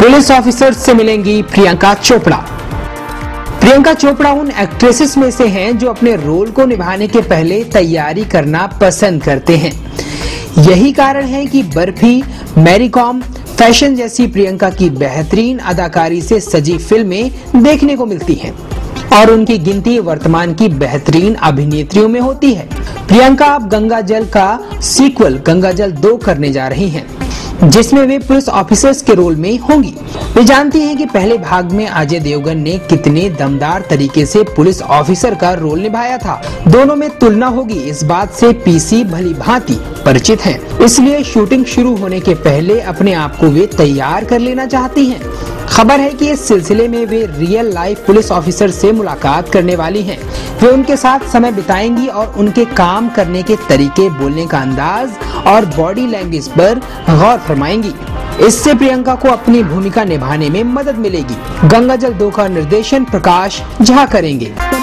Police officer से मिलेंगी प्रियंका चोपड़ा। प्रियंका चोपड़ा उन एक्ट्रेसेस में से हैं जो अपने रोल को निभाने के पहले तैयारी करना पसंद करते हैं। यही कारण है कि बर्फी, मैरी कॉम, फैशन जैसी प्रियंका की बेहतरीन अदाकारी से सजी फिल्में देखने को मिलती हैं और उनकी गिनती वर्तमान की बेहतरीन अभिनेत्रियों में होती है। प्रियंका अब गंगा जल का सीक्वल गंगा जल 2 करने जा रही हैं, जिसमें वे पुलिस ऑफिसर्स के रोल में होंगी। वे जानती हैं कि पहले भाग में अजय देवगन ने कितने दमदार तरीके से पुलिस ऑफिसर का रोल निभाया था। दोनों में तुलना होगी, इस बात से पीसी भली भांति परिचित हैं। इसलिए शूटिंग शुरू होने के पहले अपने आप को वे तैयार कर लेना चाहती हैं। खबर है कि इस सिलसिले में वे रियल लाइफ पुलिस ऑफिसर से मुलाकात करने वाली हैं। वे उनके साथ समय बिताएंगी और उनके काम करने के तरीके, बोलने का अंदाज और बॉडी लैंग्वेज पर गौर फरमाएंगी। इससे प्रियंका को अपनी भूमिका निभाने में मदद मिलेगी। गंगा जल 2 का निर्देशन प्रकाश झा करेंगे।